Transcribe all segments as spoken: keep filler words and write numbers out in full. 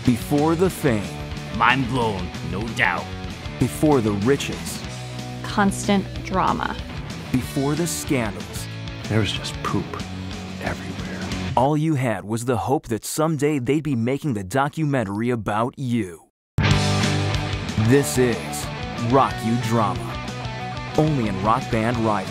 Before the fame. Mind blown, no doubt. Before the riches. Constant drama. Before the scandals. There was just poop everywhere. All you had was the hope that someday they'd be making the documentary about you. This is Rock You Drama, only in Rock Band Rivals.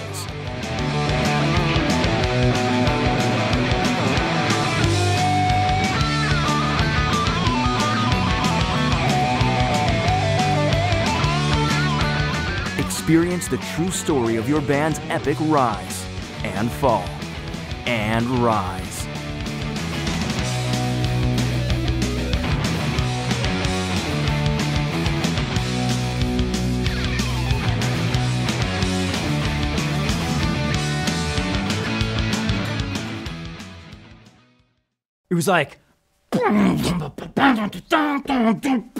Experience the true story of your band's epic rise and fall and rise. It was like